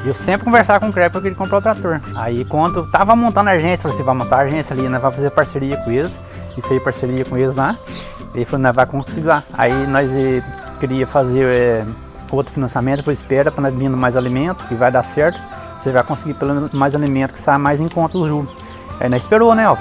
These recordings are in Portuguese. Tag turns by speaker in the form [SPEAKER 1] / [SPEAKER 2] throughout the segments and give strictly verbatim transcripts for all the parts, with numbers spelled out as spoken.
[SPEAKER 1] Eu sempre conversava com o Crepe porque ele comprou o trator. Aí quando eu tava montando a agência, eu falei assim, vai montar a agência ali, nós vamos fazer parceria com eles. E fez parceria com eles lá. Ele falou, nós vamos conseguir lá. Aí nós eh, queria fazer eh, outro financiamento, depois espera para nós vindo mais alimento, que vai dar certo. Você vai conseguir pelo menos mais alimento que sai mais em conta os juros. Aí nós esperou, né, ó.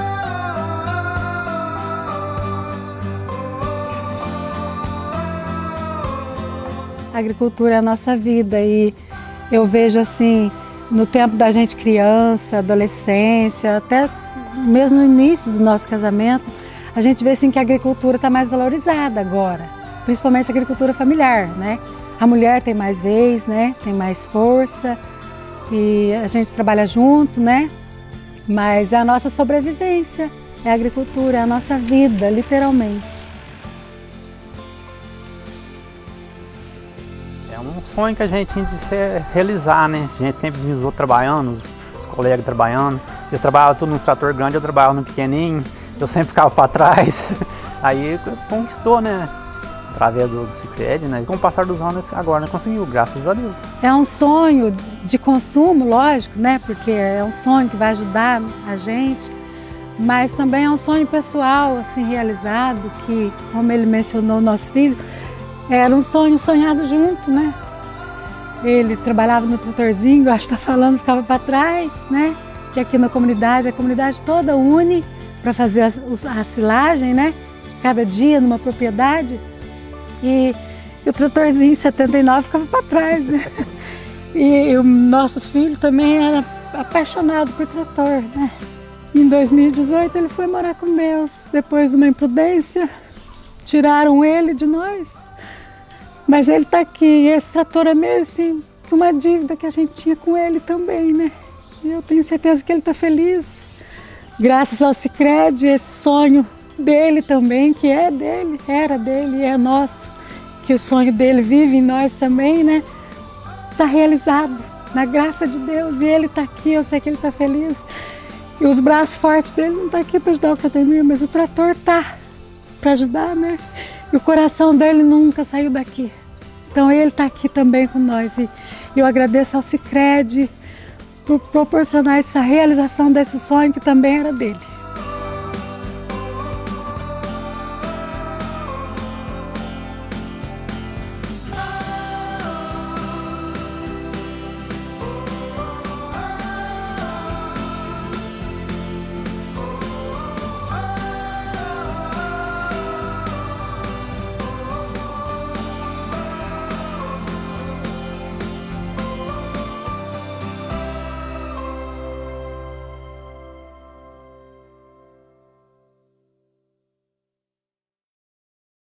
[SPEAKER 2] A agricultura é a nossa vida e eu vejo assim, no tempo da gente criança, adolescência, até mesmo no início do nosso casamento, a gente vê assim que a agricultura está mais valorizada agora, principalmente a agricultura familiar, né? A mulher tem mais vez, né? Tem mais força e a gente trabalha junto, né? Mas é a nossa sobrevivência, é a agricultura, é a nossa vida, literalmente.
[SPEAKER 1] É um sonho que a gente tinha de se realizar, né? A gente sempre visou trabalhando, os, os colegas trabalhando. Eles trabalhavam tudo num trator grande, eu trabalhava no pequenininho. Eu sempre ficava para trás. Aí conquistou, né? Através do, do Sicredi, né? Com o passar dos anos, agora né? Conseguiu, graças a Deus.
[SPEAKER 2] É um sonho de consumo, lógico, né? Porque é um sonho que vai ajudar a gente. Mas também é um sonho pessoal, assim, realizado, que, como ele mencionou, nosso filho, era um sonho sonhado junto, né? Ele trabalhava no tratorzinho, acho que está falando, ficava para trás, né? Que aqui na comunidade, a comunidade toda une para fazer a, a silagem, né? Cada dia numa propriedade. E, e o tratorzinho em setenta e nove ficava para trás, né? E, e o nosso filho também era apaixonado por trator, né? Em dois mil e dezoito ele foi morar com Deus. Depois de uma imprudência, tiraram ele de nós. Mas ele está aqui, e esse trator é meio assim, que uma dívida que a gente tinha com ele também, né? E eu tenho certeza que ele está feliz. Graças ao Sicredi, esse sonho dele também, que é dele, era dele e é nosso, que o sonho dele vive em nós também, né? Está realizado, na graça de Deus, e ele está aqui, eu sei que ele está feliz. E os braços fortes dele não estão aqui para ajudar o Claudemir, mas o trator está para ajudar, né? E o coração dele nunca saiu daqui. Então ele está aqui também com nós. E eu agradeço ao Sicredi por proporcionar essa realização desse sonho que também era dele.